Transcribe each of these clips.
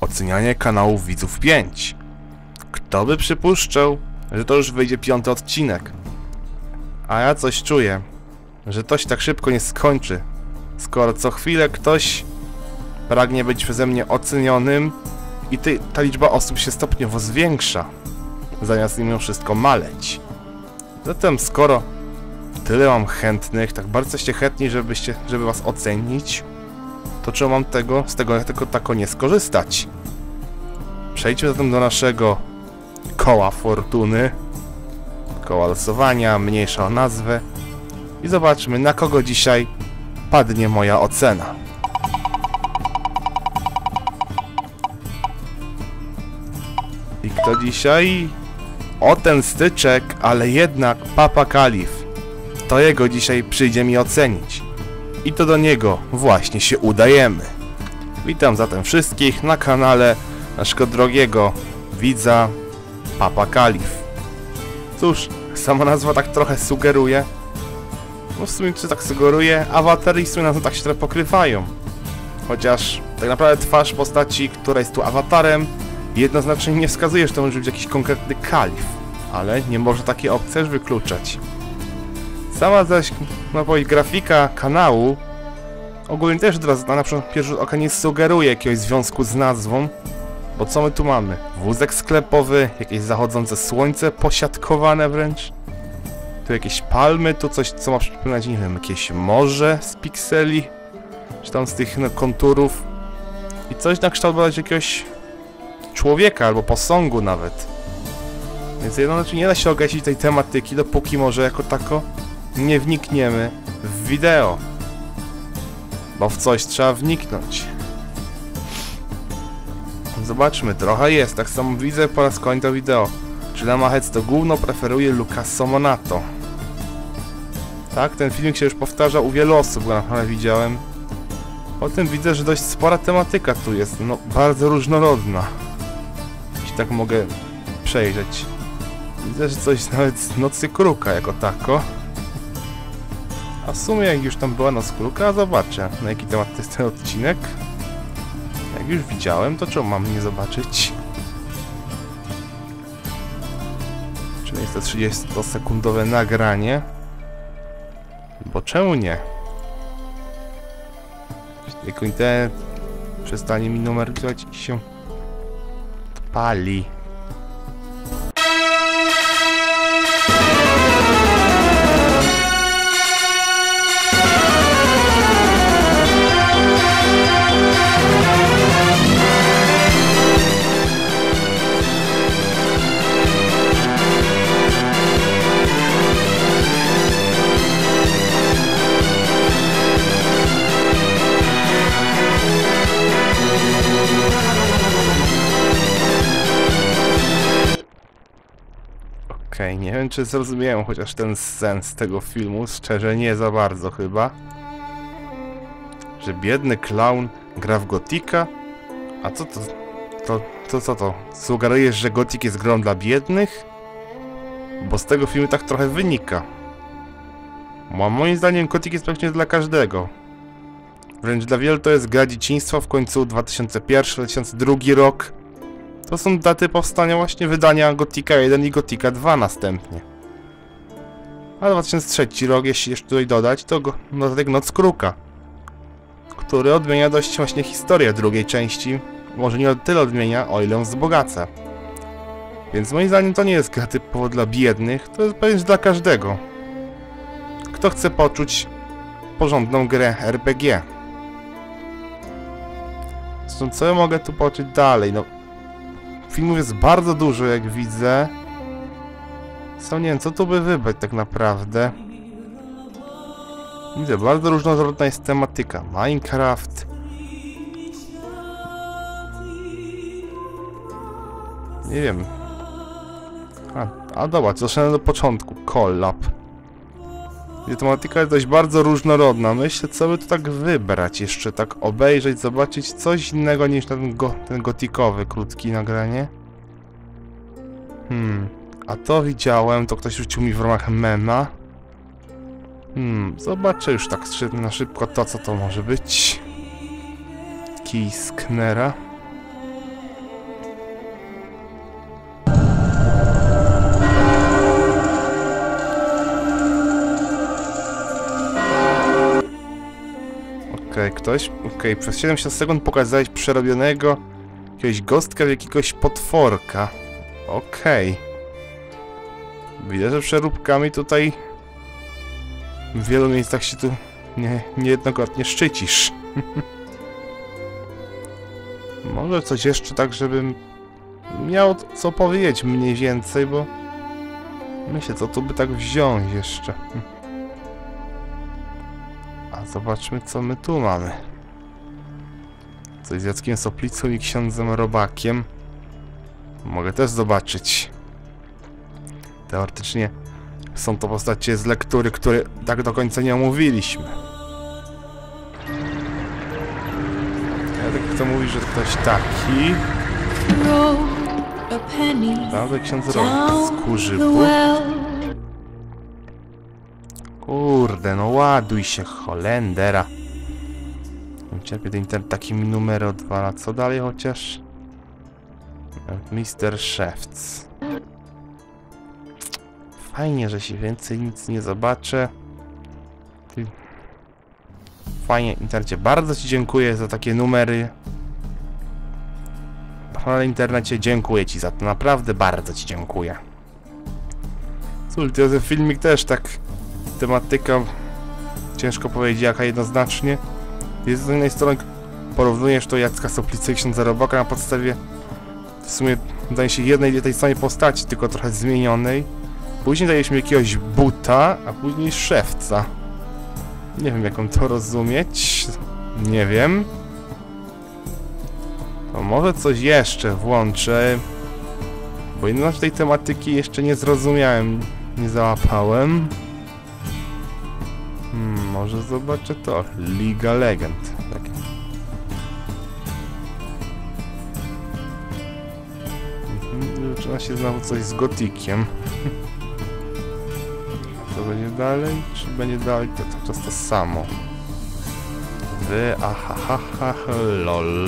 Ocenianie kanałów widzów 5. Kto by przypuszczał, że to już wyjdzie 5. odcinek? A ja coś czuję, że to się tak szybko nie skończy, skoro co chwilę ktoś pragnie być przeze mnie ocenionym i ta liczba osób się stopniowo zwiększa, zamiast mimo wszystko maleć. Zatem skoro tyle mam chętnych, tak bardzo jesteście chętni, żeby was ocenić, to czemu mam z tego tylko tako nie skorzystać? Przejdźmy zatem do naszego koła fortuny, koła losowania, mniejsza o nazwę, i zobaczmy, na kogo dzisiaj padnie moja ocena. I kto dzisiaj? O, ten styczek, ale jednak Papa Kalif. To jego dzisiaj przyjdzie mi ocenić. I to do niego właśnie się udajemy. Witam zatem wszystkich na kanale naszego drogiego widza Papa Kalif. Cóż, sama nazwa tak trochę sugeruje. No w sumie czy tak sugeruje, awatar i w sumie nazwy tak się trochę pokrywają. Chociaż tak naprawdę twarz postaci, która jest tu awatarem, jednoznacznie nie wskazuje, że to może być jakiś konkretny kalif. Ale nie może takiej opcji też wykluczać. Sama zaś, grafika kanału ogólnie też od razu na pierwszy rzut oka nie sugeruje jakiegoś związku z nazwą. Bo co my tu mamy? Wózek sklepowy, jakieś zachodzące słońce posiadkowane wręcz. Tu jakieś palmy, tu coś, co ma przypominać, nie wiem, jakieś morze z pikseli, czy tam z tych konturów. I coś na kształt jakiegoś człowieka albo posągu nawet. Więc jednocześnie nie da się ogasić tej tematyki, dopóki może jako tako nie wnikniemy w wideo. Bo w coś trzeba wniknąć. Zobaczmy, trochę jest, tak samo widzę po raz kolejny to wideo. Czy Lamahec to gówno preferuje Lucaso Monato? Tak, ten filmik się już powtarza u wielu osób, go naprawdę widziałem. Potem widzę, że dość spora tematyka tu jest, no bardzo różnorodna. Jeśli tak mogę przejrzeć. Widzę, że coś nawet z Nocy Kruka jako tako. A w sumie jak już tam była Noc Kruka, zobaczę, na jaki temat to jest ten odcinek. Jak już widziałem, to czemu mam nie zobaczyć? Czyli jest to 30-sekundowe nagranie. Bo czemu nie? Tylko internet przestanie mi numeryzować i się pali. Okej, nie wiem czy zrozumiałem chociaż ten sens tego filmu, szczerze nie za bardzo chyba. Że biedny klaun gra w Gotika? A co to? Co to? Sugerujesz, że Gotik jest grą dla biednych? Bo z tego filmu tak trochę wynika. Bo moim zdaniem Gotik jest praktycznie dla każdego. Wręcz dla wielu to jest gra dzieciństwa, w końcu 2001-2002 rok. To są daty powstania właśnie wydania Gotika 1 i Gotika 2 następnie. A 2003 rok, jeśli jeszcze tutaj dodać, to dodatek Noc Kruka, który odmienia dość właśnie historię drugiej części. Może nie tyle odmienia, o ile ją wzbogaca. Więc moim zdaniem to nie jest gra typowo dla biednych, to jest pewnie dla każdego. Kto chce poczuć porządną grę RPG. Zresztą co ja mogę tu poczuć dalej? No, filmów jest bardzo dużo, jak widzę. Co nie wiem, co tu by wybrać tak naprawdę. Widzę, bardzo różnorodna jest tematyka. Minecraft. Nie wiem. A dobra, zaczynamy do początku. Collab. Gdzie tematyka jest dość bardzo różnorodna. Myślę, co by tu tak wybrać jeszcze, tak obejrzeć, zobaczyć coś innego niż ten gotikowy, krótki nagranie. A to widziałem, to ktoś rzucił mi w ramach mema. Zobaczę już tak na szybko to, co to może być. Kij Sknera. Czekaj, ktoś... Okej, przez 70 sekund pokazałeś przerobionego jakiegoś gostka w jakiegoś potworka. Okej. Widzę, że przeróbkami tutaj w wielu miejscach się tu niejednokrotnie szczycisz. Może coś jeszcze tak, żebym miał co powiedzieć mniej więcej, bo myślę, co tu by tak wziąć jeszcze. A zobaczmy, co my tu mamy. Coś z Jackiem Soplicą i księdzem Robakiem. Mogę też zobaczyć. Teoretycznie są to postacie z lektury, które tak do końca nie omówiliśmy. Ja tak chcę mówić, że to ktoś taki. Prawda, ksiądz Robak z Kurzybu. Kurde, no ładuj się, Holendera. Nie cierpię ten internet takimi numery odwala. Co dalej chociaż? Mr. Szewc. Fajnie, że się więcej nic nie zobaczę. Fajnie, internecie. Bardzo ci dziękuję za takie numery. Ale internecie, dziękuję ci za to. Naprawdę bardzo ci dziękuję. Cóż, ten filmik też tak... Tematyka... Ciężko powiedzieć jaka jednoznacznie. Jest z jednej strony porównujesz to Jacka Soplicy i księdza Robaka na podstawie w sumie wydaje się jednej tej samej postaci, tylko trochę zmienionej. Później dajesz jakiegoś buta, a później szewca. Nie wiem, jak on to rozumieć. Nie wiem. To może coś jeszcze włączę. Bo inaczej tej tematyki jeszcze nie zrozumiałem. Nie załapałem. Może zobaczę to. Liga Legend. Takie. Zaczyna się znowu coś z gotikiem. Co będzie dalej? Czy będzie dalej to cały czas to samo? Lol.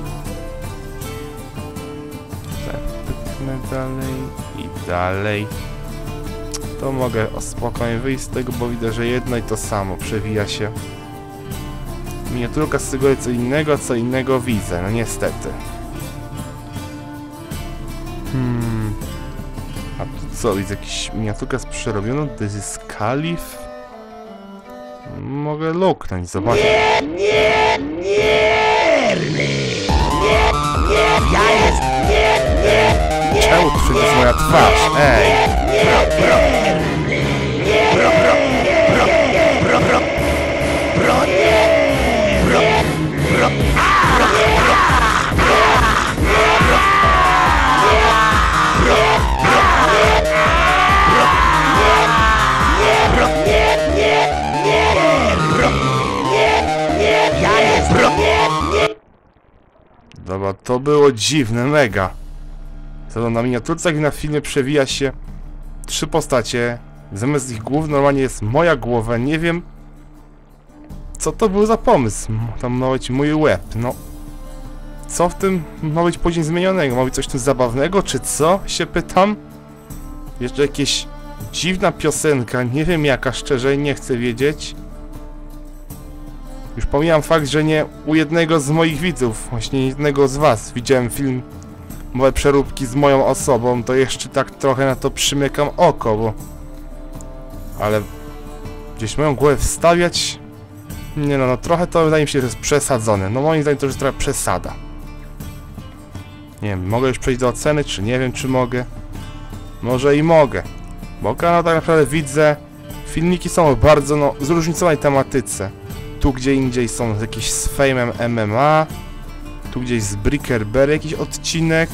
Tak, dalej i dalej. To mogę spokojnie wyjść z tego, bo widzę, że jedno i to samo przewija się. Miniaturka z tego co innego widzę, no niestety. A tu co, widzę jakiś miniaturka z przerobioną? This is Caliph? Mogę luknąć, zobaczę. Nie! Czemu tu wszędzie jest moja twarz? Ej! Dobra, to było dziwne, mega. Co na miniaturce, jak na filmie przewija się 3 postacie. Zamiast ich głów normalnie jest moja głowa. Nie wiem, co to był za pomysł. Tam ma być mój łeb. No, co w tym ma być później zmienionego? Ma być coś tu zabawnego, czy co? Się pytam. Jeszcze jakieś dziwna piosenka. Nie wiem jaka, szczerze, nie chcę wiedzieć. Już pomijam fakt, że nie u jednego z moich widzów, właśnie jednego z was, widziałem film moje przeróbki z moją osobą, to jeszcze tak trochę na to przymykam oko, bo... Ale... Gdzieś moją głowę wstawiać... Nie no, trochę to wydaje mi się, że jest przesadzone. No moim zdaniem to już trochę przesada. Nie wiem, mogę już przejść do oceny, czy nie wiem, czy mogę. Może i mogę. Bo kanał tak naprawdę widzę... Filmiki są bardzo, no, zróżnicowanej tematyce. Tu gdzie indziej są jakieś z Fame'em MMA. Tu gdzieś z Brickerberry jakiś odcinek.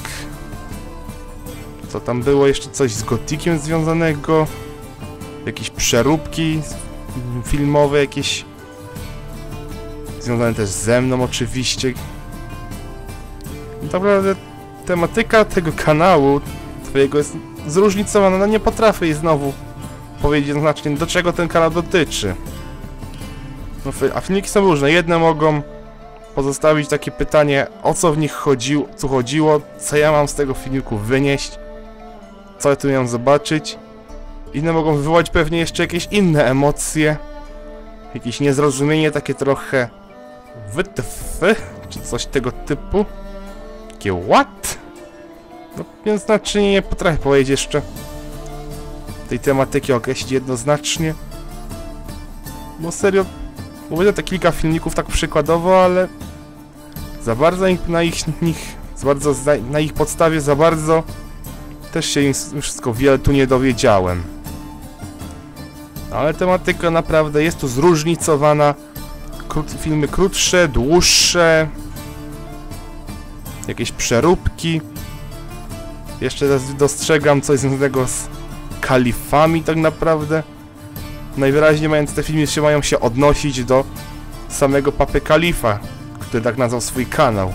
Co tam było? Jeszcze coś z gotikiem związanego. Jakieś przeróbki filmowe jakieś. Związane też ze mną oczywiście. Naprawdę tematyka tego kanału twojego jest zróżnicowana. No nie potrafię jej znowu powiedzieć jednoznacznie, do czego ten kanał dotyczy. No, a filmiki są różne. Jedne mogą pozostawić takie pytanie, o co w nich chodziło, co ja mam z tego filmiku wynieść, co ja tu miałem zobaczyć. Inne mogą wywołać pewnie jeszcze jakieś inne emocje, jakieś niezrozumienie takie trochę WTF? Czy coś tego typu? Takie what? No więc znaczy nie potrafię powiedzieć jeszcze tej tematyki określić jednoznacznie. Bo serio, mówię te kilka filmików tak przykładowo, ale za bardzo na ich podstawie za bardzo też się im wszystko wiele tu nie dowiedziałem. Ale tematyka naprawdę jest tu zróżnicowana. Filmy krótsze, dłuższe, jakieś przeróbki. Jeszcze raz dostrzegam coś związanego z kalifami tak naprawdę. Najwyraźniej mając te filmy mają się odnosić do samego Papy Kalifa, który tak nazwał swój kanał.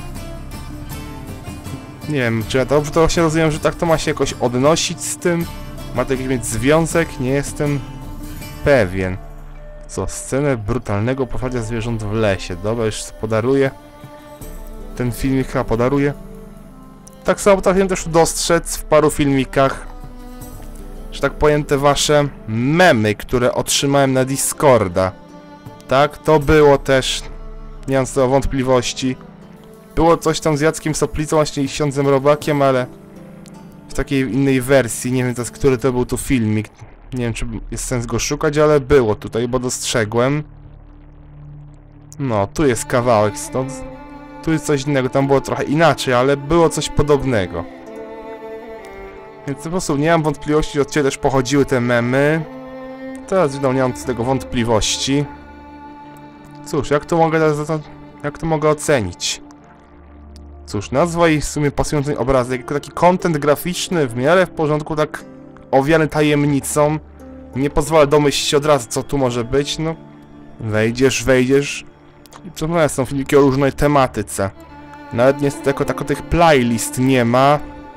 Nie wiem, czy ja dobrze to właśnie rozumiem, że tak to ma się jakoś odnosić z tym? Ma to jakiś mieć związek? Nie jestem pewien. Co? Scenę brutalnego poparcia zwierząt w lesie. Dobra, już podaruję. Ten filmik chyba podaruję. Tak samo potrafiłem też dostrzec w paru filmikach, że tak powiem, te wasze memy, które otrzymałem na Discorda. Tak, to było też, nie mam co do wątpliwości. Było coś tam z Jackiem Soplicą, właśnie i księdzem Robakiem, ale w takiej innej wersji. Nie wiem teraz, który to był tu filmik. Nie wiem, czy jest sens go szukać, ale było tutaj, bo dostrzegłem. No, tu jest kawałek stąd. Tu jest coś innego, tam było trochę inaczej, ale było coś podobnego. Więc po prostu nie mam wątpliwości, od ciebie też pochodziły te memy. Teraz nie mam z tego wątpliwości. Cóż, jak to mogę ocenić? Cóż, nazwa i w sumie pasujący obrazek, jako taki content graficzny w miarę w porządku, tak owiany tajemnicą. Nie pozwala domyślić się od razu, co tu może być, no. Wejdziesz. I to są filmiki o różnej tematyce. Nawet niestety jako tych playlist nie ma.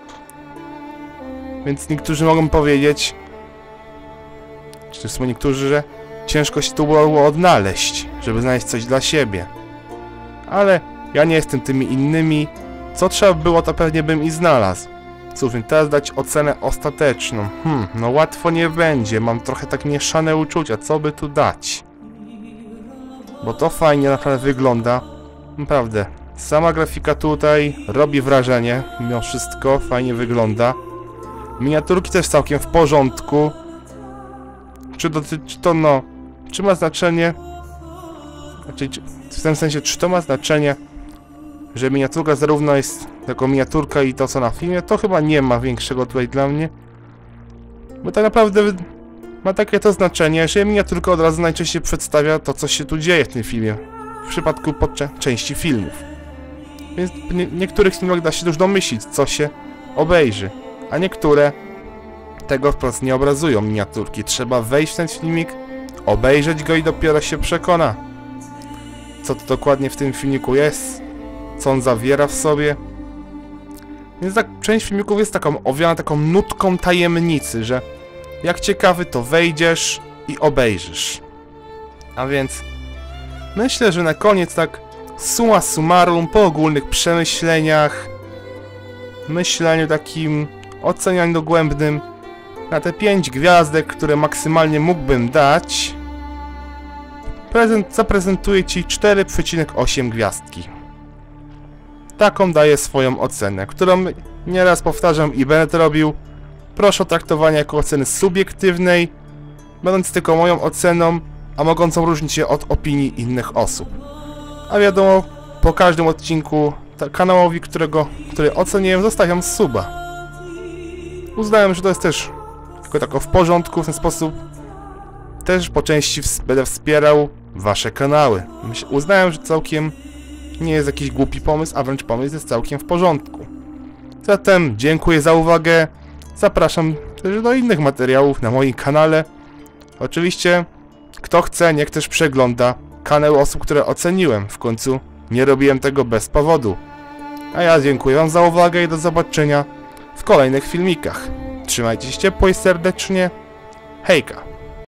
Więc niektórzy mogą powiedzieć, czy są niektórzy, że ciężko się tu było odnaleźć, żeby znaleźć coś dla siebie. Ale ja nie jestem tymi innymi. Co trzeba było, to pewnie bym i znalazł. Cóż, więc teraz dać ocenę ostateczną. No łatwo nie będzie. Mam trochę tak mieszane uczucia. Co by tu dać? Bo to fajnie naprawdę wygląda. Naprawdę. Sama grafika tutaj robi wrażenie. Mimo wszystko fajnie wygląda. Miniaturki też całkiem w porządku. Czy ma znaczenie? Znaczy, w tym sensie, czy to ma znaczenie, że miniaturka zarówno jest jako miniaturka i to co na filmie, to chyba nie ma większego tutaj dla mnie. Bo tak naprawdę ma takie to znaczenie, że miniaturka od razu najczęściej przedstawia to, co się tu dzieje w tym filmie. W przypadku części filmów. Więc niektórych filmach da się już domyślić, co się obejrzy. A niektóre tego wprost nie obrazują miniaturki. Trzeba wejść w ten filmik, obejrzeć go i dopiero się przekona, co to dokładnie w tym filmiku jest, co on zawiera w sobie. Więc tak, część filmików jest owiana taką nutką tajemnicy, że jak ciekawy, to wejdziesz i obejrzysz. A więc myślę, że na koniec tak summa summarum, po ogólnych przemyśleniach, myśleniu takim, ocenianiu dogłębnym, na te 5 gwiazdek, które maksymalnie mógłbym dać, zaprezentuję Ci 4,8 gwiazdki. Taką daję swoją ocenę, którą nieraz powtarzam i będę to robił. Proszę o traktowanie jako oceny subiektywnej, będąc tylko moją oceną, a mogącą różnić się od opinii innych osób. A wiadomo, po każdym odcinku kanałowi, który oceniłem, zostawiam suba. Uznałem, że to jest też tylko w porządku, w ten sposób też po części będę wspierał wasze kanały. Uznałem, że całkiem nie jest jakiś głupi pomysł, a wręcz pomysł jest całkiem w porządku. Zatem dziękuję za uwagę. Zapraszam też do innych materiałów na moim kanale. Oczywiście, kto chce, niech też przegląda kanał osób, które oceniłem. W końcu nie robiłem tego bez powodu. A ja dziękuję wam za uwagę i do zobaczenia w kolejnych filmikach. Trzymajcie się ciepło i serdecznie. Hejka!